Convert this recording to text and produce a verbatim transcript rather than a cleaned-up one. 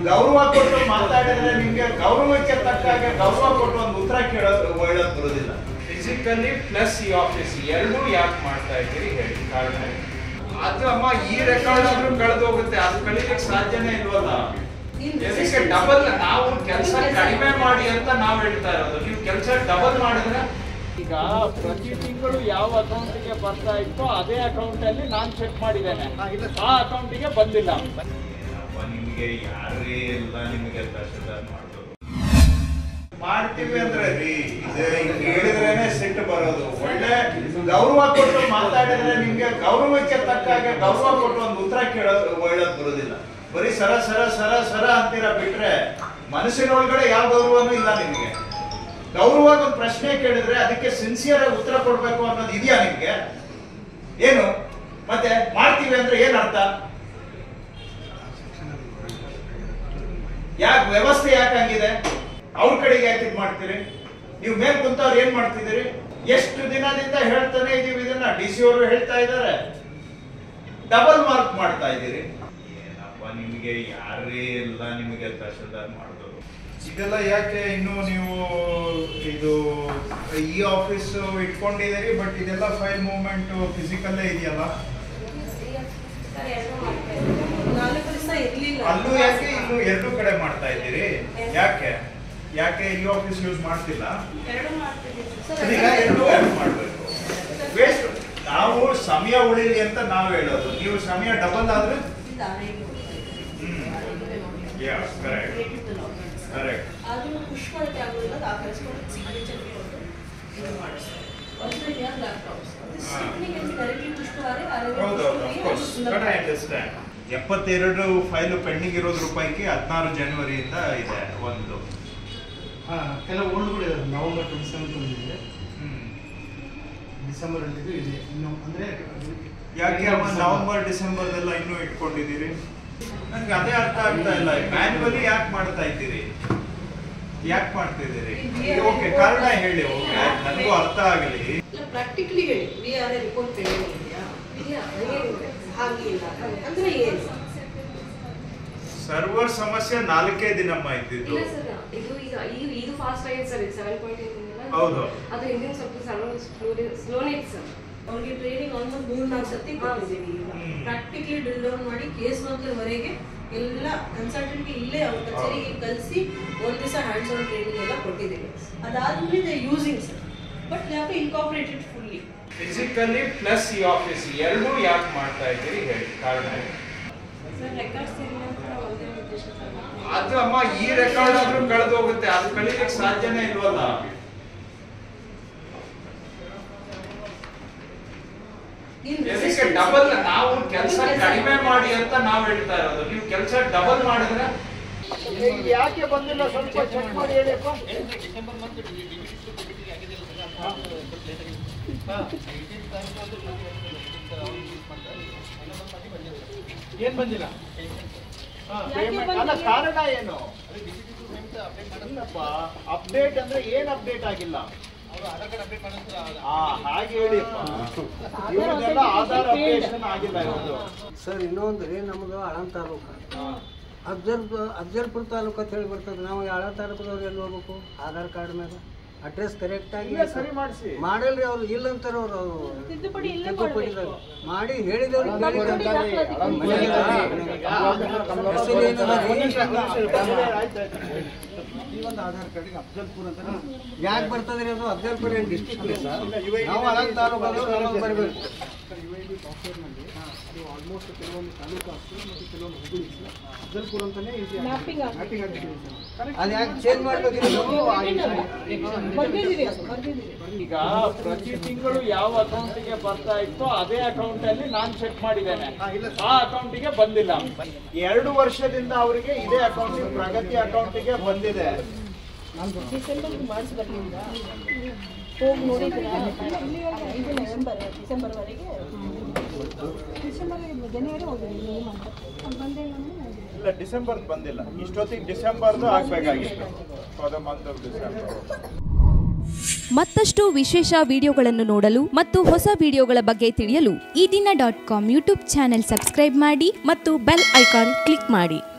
ಗೌರವ ಕೊಟ್ಟು ಮಾತಾಡಿದ್ರೆ ನಿಮ್ಗೆ ಗೌರವಕ್ಕೆ ತಕ್ಕಾಗೆ ಗೌರವ ಕೊಟ್ಟು ಒಂದು ಉತ್ತರ ಕೇಳೋದು ಹೇಳೋದು ಬರೋದಿಲ್ಲ. ಫಿಸಿಕಲಿ ಪ್ಲಸ್ ಈ ಆಫೀಸ್ ಎರಡೂ ಯಾಕೆ ಮಾಡ್ತಾ ಇದ್ದೀರಿ ಹೇಳಿ ಕಾರಣ. ಅದು ಅಮ್ಮ ಈ ರೆಕಾರ್ಡ್ ಆದ್ರೂ ಕಳೆದೋಗುತ್ತೆ, ಅದು ಕಳಿಲಿಕ್ಕೆ ಸಾಧ್ಯನೇ ಇಲ್ವಲ್ಲ. ಇದಕ್ಕೆ ಡಬಲ್ ನಾವು ಕೆಲಸ ಕಡಿಮೆ ಮಾಡಿ ಅಂತ ನಾವು ಹೇಳ್ತಾ ಇರೋದು, ನೀವು ಕೆಲಸ ಡಬಲ್ ಮಾಡಿದ್ರೆ ಈಗ ಪ್ರತಿ ತಿಂಗಳು ಯಾವ ಅಕೌಂಟಿಗೆ ಬರ್ತಾ ಇತ್ತೋ ಅದೇ ಅಕೌಂಟ್ ಅಲ್ಲಿ ನಾನು ಚೆಕ್ ಮಾಡಿದ್ದೇನೆ, ಆ ಅಕೌಂಟಿಗೆ ಬಂದಿಲ್ಲ. ನಿಮ್ಗೆ ಯಾರೇ ಇಲ್ಲ ನಿಮಗೆ ತಹಶೀಲ್ದಾರ್ ಮಾಡೋದು ಮಾಡ್ತೀವಿ ಅಂದ್ರೆ ರೀ ಹೇಳಿದ್ರೇನೆ ಸಿಟ್ಟು ಬರೋದು. ಒಳ್ಳೆ ಗೌರವ ಕೊಟ್ಟು ಮಾತಾಡಿದ್ರೆ ನಿಮ್ಗೆ ಗೌರವಕ್ಕೆ ತಕ್ಕಾಗೆ ಗೌರವ ಕೊಟ್ಟು ಒಂದು ಉತ್ತರ ಕೇಳೋದು ಹೇಳೋದು ಬರೋದಿಲ್ಲ. ಬರೀ ಸರ ಸರ ಸರ ಸರ ಅಂತೀರ ಬಿಟ್ರೆ ಮನಸ್ಸಿನೊಳಗಡೆ ಯಾವ ಗೌರವನೂ ಇಲ್ಲ ನಿಮ್ಗೆ. ಗೌರವವಾಗಿ ಒಂದು ಪ್ರಶ್ನೆ ಕೇಳಿದ್ರೆ ಅದಕ್ಕೆ ಸಿನ್ಸಿಯರ್ ಆಗಿ ಉತ್ತರ ಕೊಡ್ಬೇಕು ಅನ್ನೋದು ಇದೆಯಾ ನಿಮ್ಗೆ? ಏನು ಮತ್ತೆ ಮಾಡ್ತೀವಿ ಅಂದ್ರೆ ಏನ್ ಅರ್ಥ? ಯಾಕೆ ವ್ಯವಸ್ಥೆ ಯಾಕೆ ಹಂಗಿದೆ? ಅವ್ರ ಕಡೆಗೆ ಯಾಕೆ ಇದು ಮಾಡ್ತೀರಿ? ನೀವು ಮೇಲ್ ಕುಂತವ್ರು ಏನ್ ಮಾಡ್ತಿದ್ದೀರಿ? ಎಷ್ಟು ದಿನದಿಂದ ಹೇಳ್ತಾನೆ ಇದೀವಿ ಇದನ್ನ. ಡಿ ಸಿ ಅವರು ಹೇಳ್ತಾ ಇದ್ದಾರೆ, ಡಬಲ್ ಮಾರ್ಕ್ ಮಾಡ್ತಾ ಇದ್ದೀರಿ. ಏನಪ್ಪ ನಿಮ್ಗೆ ಯಾರೇ ಇಲ್ಲ ನಿಮಗೆ ತಹಶೀಲ್ದಾರ್ ಮಾಡೋದು ಇದೆಲ್ಲ ಯಾಕೆ? ಇನ್ನು ನೀವು ಇದು ಈ ಆಫೀಸ್ ಇಟ್ಕೊಂಡಿದ್ದೀರಿ, ಬಟ್ ಇದೆಲ್ಲ ಫೈಲ್ ಮೂವ್ಮೆಂಟ್ ಫಿಸಿಕಲ್ಲೇ ಇದೆಯಲ್ಲ, ಅಲ್ಲೂ ಯಾಕೆ ಇನ್ನು ಎರಡು ಕಡೆ ಮಾಡ್ತಾ ಇದ್ದೀರಿ? ಯಾಕೆ ಯಾಕೆ ಈ ಆಫೀಸ್ ಯೂಸ್ ಮಾಡ್ತಿಲ್ಲ? ಈಗ ಎರಡು ಮಾಡಬೇಕು. ವೇಸ್ಟ್. ನಾವು ಸಮಯ ಉಳಿಲಿ ಅಂತ ನಾವು ಹೇಳೋದು, ನೀವು ಸಮಯ ಡಬಲ್ ಆದ್ರೆ ಕರೆಕ್ಟ್. ಎಪ್ಪತ್ತೆರಡು ಫೈಲ್ ಪೆಂಡಿಂಗ್ ಇರೋದ್ರ ಪೈಕಿ ಹದಿನಾರು ಜನವರಿಯಿಂದ ಇದೆ ಒಂದು. ಕೆಲವು ಓಲ್ಡ್ಗಳು ಇದೆ, ನವೆಂಬರ್ ಟ್ವೆಂಟಿ ಸೆವೆಂತ್ ಇದೆ, ಡಿಸೆಂಬರ್ ಅಂತಿದ್ದು ಇದೆ ಇನ್ನು. ಅಂದ್ರೆ ಯಾಕೆ ನವೆಂಬರ್ ಡಿಸೆಂಬರ್ದೆಲ್ಲ ಇನ್ನೂ ಇಟ್ಕೊಂಡಿದ್ದೀರಿ? ನನ್ಗೆ ಅದೇ ಅರ್ಥ ಆಗ್ತಾ ಇಲ್ಲ. ಮ್ಯಾನ್ಯುವಲಿ ಯಾಕೆ ಮಾಡ್ತಾ ಇದ್ದೀರಿ? ಯಾಕೆ ಮಾಡ್ತಿದ್ದೀರಿ? ಓಕೆ, ಕಾರಣ ಹೇಳಿ. ಓಕೆ, ನನಗೂ ಅರ್ಥ ಆಗಲಿ. ಪ್ರಾಕ್ಟಿಕಲಿ ಹೇಳಿ. V R A report pending ಇದೆಯಾ? ಇಲ್ಲ, ಹಾಗಿಲ್ಲ ಅಂದ್ರೆ ಏನು? ಸರ್ವರ್ ಸಮಸ್ಯೆ ನಾಲ್ಕೇ ದಿನಮ್ಮ ಇದ್ದಿದ್ದು. ಇಲ್ಲ ಸರ್, ಇದು ಈಗ ಇದು ಫಾಸ್ಟ್ ಆಗಿದೆ ಸರ್. ಸೆವೆನ್ ಪಾಯಿಂಟ್ ಏಟ್ ಹೌದು, ಅದು ಹಿಂದಿನ ಸ್ವಲ್ಪ ಸರ್ವರ್ ಸ್ಲೋನೇ ಇತ್ತು ಸರ್. ಅವ್ರಿಗೆ ಟ್ರೈನಿಂಗ್ ಆಲ್ಮೋಸ್ಟ್ ಮೂರ್ ನಾಲ್ಕು ಸತಿ ಕೊಟ್ಟಿದ್ದೀವಿ. ಪ್ರಾಕ್ಟಿಕಲಿ ಡ್ರಿಲ್ ಡೌನ್ ಮಾಡಿ ಕೇಸ್ ವರ್ಕರ್ವರೆಗೆ ಎಲ್ಲ ಕನ್ಸಲ್ಟೆಂಟ್ಗೆ ಇಲ್ಲೇ ಅವ್ರ ಕಚೇರಿಗೆ ಕಲಿಸಿ ಒಂದ್ ದಿವಸ ಹ್ಯಾಂಡ್ಸ್ ಆನ್ ಟ್ರೈನಿಂಗ್ ಎಲ್ಲ ಕೊಟ್ಟಿದ್ದೀವಿ. ಅದಾದ್ಮೇಲೆ using sir, but they have to incorporate it fully. Physically plus ಈ ಆಫೀಸ್ ಎರಡೂ ಯಾಕೆ ಮಾಡ್ತಾ ಇದ್ದೀರಿ ಹೇಳಿ ಕಾರಣ. ಅದು ಅಮ್ಮ ಈ ರೆಕಾರ್ಡ್ ಆದ್ರೂ ಕಳೆದೋಗುತ್ತೆ, ಅದು ಕಳಿಲಿಕ್ಕೆ ಸಾಧ್ಯನೇ ಇಲ್ವಲ್ಲ. ಇದಕ್ಕೆ ಡಬಲ್ ನಾವು ಕೆಲಸ ಕಡಿಮೆ ಮಾಡಿ ಅಂತ ನಾವು ಹೇಳ್ತಾ ಇರೋದು, ನೀವು ಕೆಲಸ ಡಬಲ್ ಮಾಡಿದ್ರೆ ಯಾಕೆ ಬಂದಿಲ್ಲ ಸ್ವಲ್ಪ ಚೆಕ್ ಮಾಡಿ ಹೇಳಿಪ್ಪ. ಏನ್ ಬಂದಿಲ್ಲ? ಅಲ್ಲ, ಕಾರಣ ಏನು? ಅಪ್ಡೇಟ್ ಅಂದ್ರೆ ಏನ್ ಅಪ್ಡೇಟ್ ಆಗಿಲ್ಲ? ಹಾಗೆ ಹೇಳಿಪ್ಪ, ಇವರಿಗೆಲ್ಲ ಆಧಾರ್ ಅಪ್ಡೇಷನ್ ಆಗಿಲ್ಲ ಇರೋದು. ಸರ್ ಇನ್ನೊಂದು ರೀ, ನಮ್ಮದು ಆಳಂದ ತಾಲೂಕು, ಅಫ್ಜಲ್ ಅಫ್ಜಲ್ಪುರ ತಾಲೂಕು ಅಂತ ಹೇಳಿ ಬರ್ತದೆ. ನಾವು ಆಳಂದ ತಾಲೂಕದವ್ರು ಎಲ್ಲಿ ಹೋಗ್ಬೇಕು? ಆಧಾರ್ ಕಾರ್ಡ್ ಮೇಲೆ ಅಡ್ರೆಸ್ ಕರೆಕ್ಟ್ ಆಗಿ ಸರಿ ಮಾಡಿಸಿ ಮಾಡಲ್ರಿ. ಅವ್ರು ಇಲ್ಲ ಅಂತಾರೆ. ಅವ್ರು ತಿದ್ದುಪಡಿ ಮಾಡಿ ಹೇಳಿದವ್ರು ಒಂದು ಆಧಾರ್ ಕಾರ್ಡಿಗೆ ಅಫ್ಜಲ್ಪುರ ಅಂತ ಯಾಕೆ ಬರ್ತದ್ರಿ? ಅದು ಅಫ್ಜಲ್ಪುರ ಏನು ಡಿಸ್ಟ್ರಿಕ್ಟ್ ನಾವು ಆಳಂದ ತಾಲೂಕು ಬರಬೇಕು. ಸಾಫ್ಟ್ವೇರ್ನಲ್ಲಿ ಅದು ಆಲ್ಮೋಸ್ಟ್ ಕೆಲವೊಂದು ತಾಲೂಕು ಆಗ್ತದೆ ಮತ್ತು ಕೆಲವೊಂದು ಹುಡುಗಿ ಅಫ್ಜಲ್ಪುರ ಅಂತಾನೆ ಮ್ಯಾಪಿಂಗ್ ಆಗ್ತಿದೆ. ಅದು ಯಾಕೆ ಚೇಂಜ್ ಮಾಡಬೇಕು? ಈಗ ಪ್ರತಿ ತಿಂಗಳು ಯಾವ ಅಕೌಂಟಿಗೆ ಬರ್ತಾ ಇತ್ತೋ ಅದೇ ಅಕೌಂಟ್ ಅಲ್ಲಿ ನಾನು ಚೆಕ್ ಮಾಡಿದ್ದೇನೆ, ಆ ಅಕೌಂಟಿಗೆ ಬಂದಿಲ್ಲ. ಎರಡು ವರ್ಷದಿಂದ ಅವರಿಗೆ ಇದೇ ಅಕೌಂಟ್ ಪ್ರಗತಿ ಅಕೌಂಟಿಗೆ ಬಂದಿದೆ. ಮಾಡಿಸಿ ಬರ್ಲಿಲ್ಲ, ಹೋಗಿ ನೋಡಿದ್ರೆ ಐದು ನವೆಂಬರ್ ಡಿಸೆಂಬರ್ವರೆಗೆ ಡಿಸೆಂಬರ್ ಜನವರಿ ಹೋಗಿದ್ದೀವಿ ಇಲ್ಲ, ಡಿಸೆಂಬರ್ ಬಂದಿಲ್ಲ. ಇಷ್ಟೊತ್ತಿಗೆ ಡಿಸೆಂಬರ್ದು ಆಗಬೇಕಾಗಿತ್ತು. For the month of December. ಮತ್ತಷ್ಟು ವಿಶೇಷ ವಿಡಿಯೋಗಳನ್ನು ನೋಡಲು ಮತ್ತು ಹೊಸ ವಿಡಿಯೋಗಳ ಬಗ್ಗೆ ತಿಳಿಯಲು Ee Dina dot com YouTube channel subscribe ಮಾಡಿ ಮತ್ತು ಬೆಲ್ ಐಕಾನ್ ಕ್ಲಿಕ್ ಮಾಡಿ.